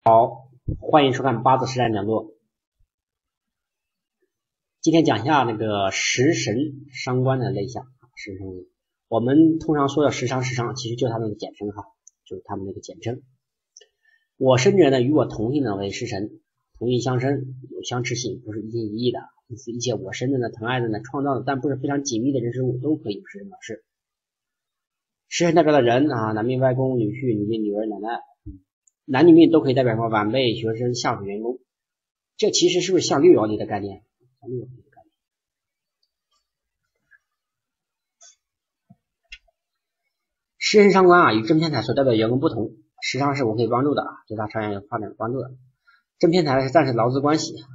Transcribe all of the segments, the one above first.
好，欢迎收看八字实战讲座。今天讲一下那个食神伤官的类象。食神，我们通常说的食伤，其实就是它那个简称哈，就是他们那个简称。我生者呢，与我同姓呢为食神，同姓相生，有相斥性，不是一心一意的。因此，一切我生的呢、疼爱的呢、创造的，但不是非常紧密的人事物，都可以有食神表示。食神代表的人啊，男命、外公、女婿、女命、女儿、奶奶。男女命都可以代表什么晚辈、学生、下属员工，这其实是不是像六爻里的概念？像六爻里的概念。食神伤官啊，与正偏财所代表的员工不同，食伤是我可以帮助的，对他长远发展有帮助的。正偏财是暂时劳资关系。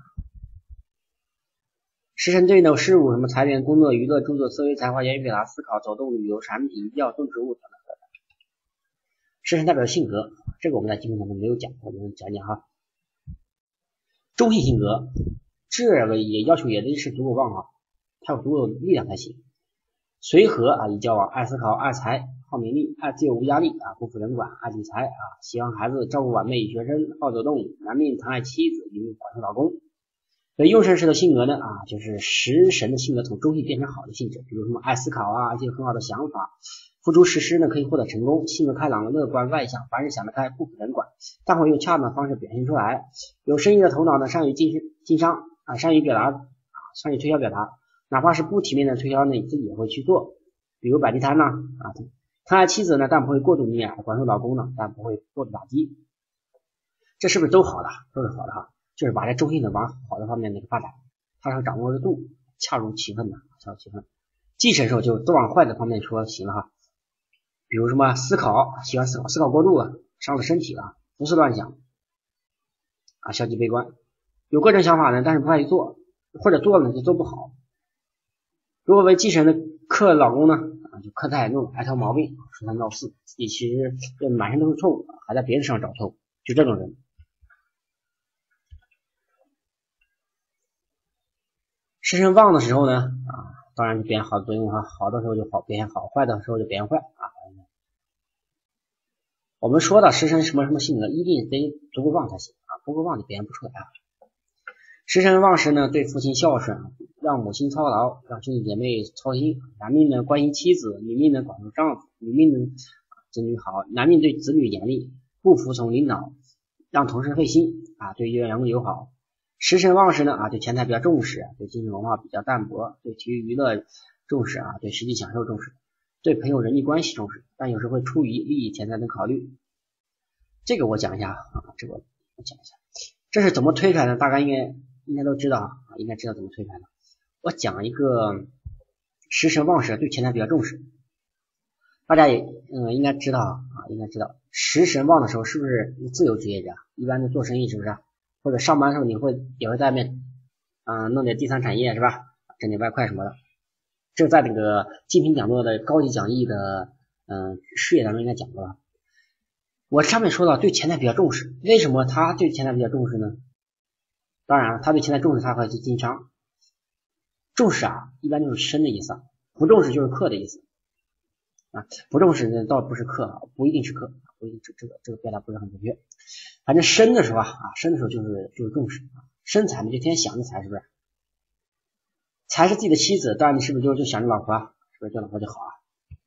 食神对应的事物，什么财源、工作、娱乐、著作、思维、才华、言语表达、思考、走动、旅游、产品、医药、动植物等等。食神代表的性格，这个我们在基本上都没有讲，我们讲讲哈。中性性格，这个也要求也得是足够旺啊，它有足够的力量才行。随和啊，易交往，爱思考，爱财，好名利，爱自由无压力啊，不负人管，爱理财啊，喜欢孩子，照顾晚辈学生，好走动，男命疼爱妻子，女命保护老公。所以用神时的性格呢啊，就是食神的性格从中性变成好的性质，比如什么爱思考啊，一些很好的想法。付诸实施呢，可以获得成功，性格开朗、乐观、外向，凡事想得开，不负人管，但会用恰当的方式表现出来。有生意的头脑呢，善于经商啊，善于表达啊，善于推销表达，哪怕是不体面的推销呢，自己也会去做。比如摆地摊呢啊，疼爱妻子呢，但不会过度溺爱；管束老公呢，但不会过度打击。这是不是都好的？都是好的哈，就是把这中性的往好的方面那个发展，它要掌握得度，恰如其分的，恰如其分。忌神时候就都往坏的方面说行了哈。比如什么思考，喜欢思考，思考过度啊，伤了身体啊，胡思乱想啊，消极悲观，有各种想法呢，但是不爱去做，或者做了就做不好。如果为忌神的克老公呢啊，就克太怒，爱挑毛病，说三道四，自己其实满身都是错误，还在别人身上找错误，就这种人。食神旺的时候呢啊，当然就表现好的作用哈，好的时候就好表现好，坏的时候就表现坏啊。我们说的食神什么性格，一定得足够旺才行啊，不够旺就表现不出来啊。食神旺时呢，对父亲孝顺，让母亲操劳，让兄弟姐妹操心。男命呢关心妻子，女命呢管束丈夫，女命呢子女好，男命对子女严厉，不服从领导，让同事费心啊，对员工友好。食神旺时呢啊，对钱财比较重视，对精神文化比较淡薄，对体育娱乐重视啊，对实际享受重视，对朋友人际关系重视，但有时会出于利益、钱财等考虑。这个我讲一下啊，这个我讲一下，这是怎么推出来的？大家应该都知道啊，应该知道怎么推出来的。我讲一个食神旺时对钱财比较重视，大家也应该知道啊，应该知道食神旺的时候是不是自由职业者？一般的做生意是不是？或者上班的时候也会在外面弄点第三产业是吧？挣点外快什么的。这在那个精品讲座的高级讲义的事业当中应该讲过了。我上面说到对钱财比较重视，为什么他对钱财比较重视呢？当然他对钱财重视，他会去经商。重视啊，一般就是生的意思，不重视就是克的意思啊。不重视呢倒不是克啊，不一定是克，不一定这个表达不是很准确。反正生的时候生的时候就是重视啊，生财呢就天天想着财，是不是？财是自己的妻子，当然你是不是就想着老婆啊？是不是对老婆就好啊？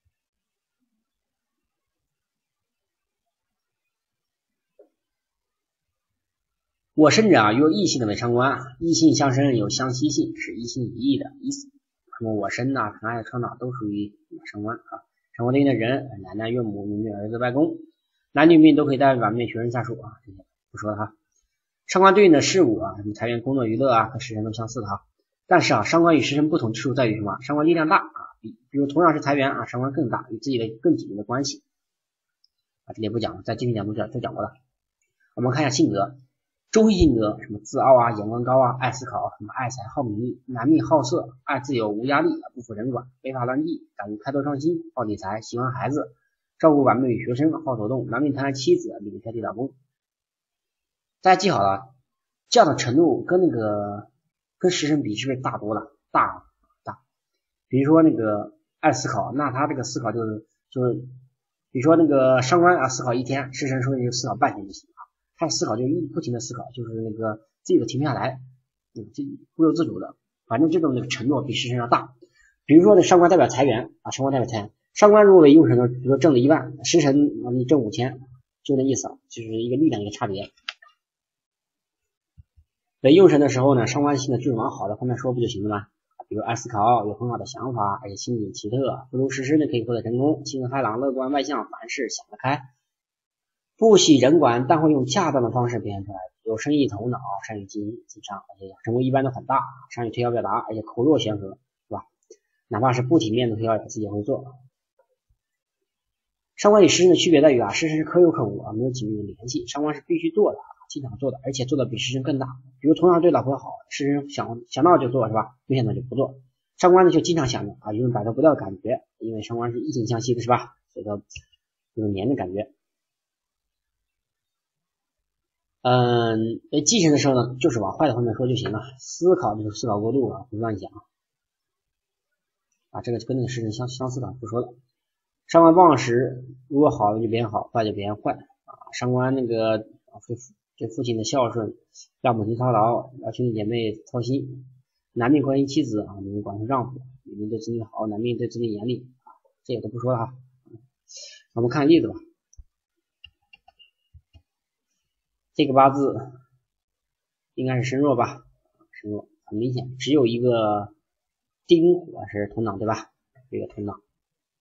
我生者啊，有异性的为伤官，异性相生有相吸性，是一心一意的意思。什么我生啊、疼爱、创造都属于伤官啊。伤官对应的人，奶奶、岳母、女儿子、外公，男女命都可以代表晚辈、学生、下属啊，这些不说了哈。伤官对应的事物啊，什么财源、工作、娱乐啊，和食神都相似的哈。但是伤官与食神不同之处在于什么？伤官力量大啊，比如同样是财源啊，伤官更大，与自己的更紧密的关系啊，这里不讲了，在今天讲座都讲过了。我们看一下性格。中性性格，什么自傲啊、眼光高啊、爱思考，什么爱财好名利，男命好色，爱自由无压力，不负人管，违法乱纪，敢于开拓创新，好理财，喜欢孩子，照顾晚辈与学生，好走动，男命疼爱妻子，女命挑剔老公。大家记好了，这样的程度跟食神比是不是大多了？大。比如说那个爱思考，那他这个思考就是比如说那个伤官啊，思考一天，食神说就思考半天就行。 他的思考就不停的思考，就是那个自己都停不下来，就不由自主的，反正这种那个承诺比时辰要大。比如说那上官代表财源啊，上官代表财，上官如果为用神呢，比如说挣了1万，时辰你挣5000，就那意思，就是一个力量一个差别。为用神的时候呢，上官星的就是往好的方面说不就行了吗？比如爱思考，有很好的想法，而且心理奇特，不容实施呢可以获得成功，性格开朗，乐观外向，凡事想得开，不喜人管，但会用恰当的方式表现出来，有生意头脑，善于经商，而且成功一般都很大，善于推销表达，而且口若悬河，是吧？哪怕是不体面的推销自己也会做。上官与时辰的区别在于啊，时辰是可有可无啊，没有紧密的联系，上官是必须做的，经常做的，而且做的比时辰更大。比如同样对老婆好，时辰想到就做，是吧？没想到就不做。上官呢就经常想着啊，有种摆脱不掉的感觉，因为上官是异性相吸的，是吧？所以说有种黏的感觉。忌神的时候呢，就是往坏的方面说就行了，思考就是思考过度啊，不乱想啊，这个跟那个时辰相似的不说了。上官旺时，如果好的就别人好，坏就别人坏啊。上官那个对父亲的孝顺，让母亲操劳，让兄弟姐妹操心，男命关心妻子啊，女命关心丈夫，女命对子女好，男命对子女严厉啊，这个都不说了哈。我们看例子吧。这个八字应该是身弱吧，身弱，很明显，只有一个丁火是同党，对吧？这个同党。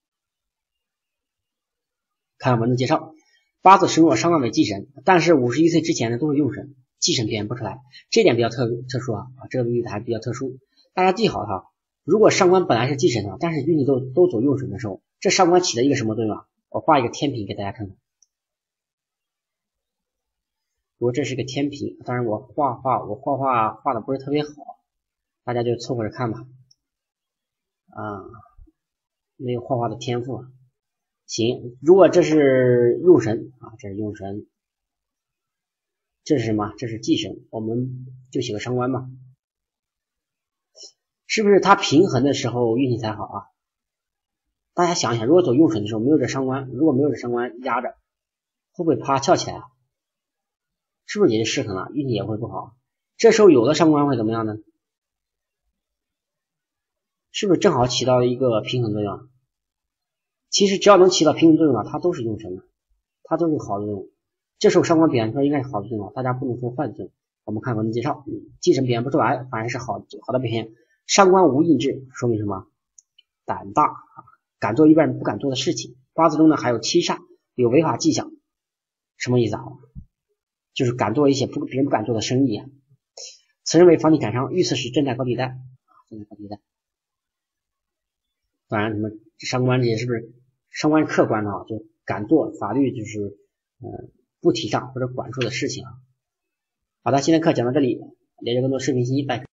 看文字介绍，八字身弱，上官为忌神，但是51岁之前呢都是用神，忌神表现不出来，这点比较特殊啊，这个例子还比较特殊，大家记好哈。如果上官本来是忌神的，但是运气都走用神的时候，这上官起了一个什么作用啊？我画一个天平给大家看看。如果这是个天平，当然我画画的不是特别好，大家就凑合着看吧。没有画画的天赋。行，如果这是用神啊，这是用神，这是什么？这是忌神，我们就写个上官吧。是不是他平衡的时候运气才好啊？大家想一想，如果走用神的时候没有这上官，如果没有这上官压着，会不会啪翘起来啊？是不是也就失衡了，运气也会不好？这时候有的上官会怎么样呢？是不是正好起到一个平衡作用？其实只要能起到平衡作用了，它都是用神的，它都是好的作用。这时候上官表现出来应该是好的作用，大家不能说坏的作用。我们看文字介绍，忌神表现不出来，反而是好的表现。上官无印制，说明什么？胆大，敢做一般人不敢做的事情。八字中呢还有七煞，有违法迹象，什么意思啊？就是敢做一些别人不敢做的生意啊。此人为房地产商，遇刺时正在高利贷，当然什么上官这些是不是上官客观的啊？就敢做法律就是不提倡或者管束的事情啊。好的，现在课讲到这里，了解更多视频信息拜。